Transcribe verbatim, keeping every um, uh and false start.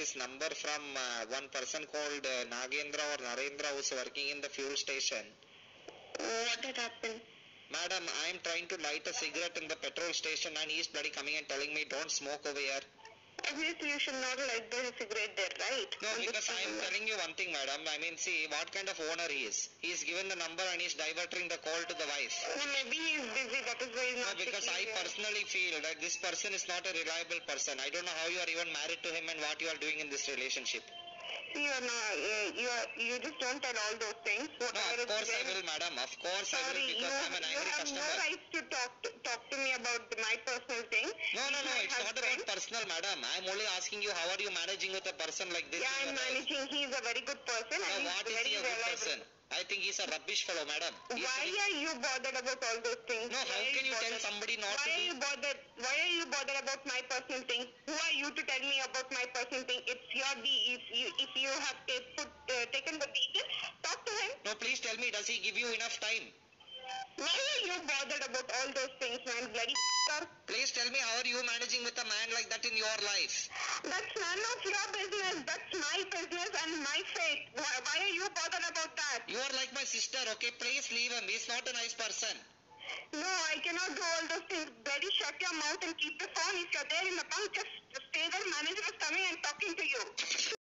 this number from uh, one person called uh, Nagendra or Narendra who's working in the fuel station. What had happened? Madam, I am trying to light a cigarette in the petrol station and he is bloody coming and telling me don't smoke over here. Obviously, you should not light the cigarette there, right? No, because I am telling you one thing, madam. I mean, see, what kind of owner he is. He is given the number and he is diverting the call to the wife. No, maybe he is busy, that is why he is not No, because I personally feel that this person is not a reliable person. I don't know how you are even married to him and what you are doing in this relationship. See, you are not, you, are, you just don't tell all those things. No, of course I will, madam. Of course I will, because I am an angry customer. You have no right to talk to, talk to me about my personal thing. No, no, no, it's not about personal, madam. I am only asking you, how are you managing with a person like this? Yeah, I am managing. He is a very good person. No, and what is is very he a good reliable. person? I think he's a rubbish fellow, madam. He's Why very... are you bothered about all those things? No, how why can you bothered? tell somebody not why to are do... you bothered? Why are you bothered about my personal thing? Who are you to tell me about my personal thing? It's your de if you if you have t put, uh, taken the details, talk to him. No, please tell me, does he give you enough time? Why are you bothered about all those things, man? Bloody f***er. Please tell me, how are you managing with a man like that in your life? That's none of your business. That's my business and my fate. Why, why are you bothered about that? You are like my sister, okay? Please leave him. He's not a nice person. No, I cannot do all those things. Bloody shut your mouth and keep the phone. If you're there in the bunk, just stay there. Manager is coming and talking to you.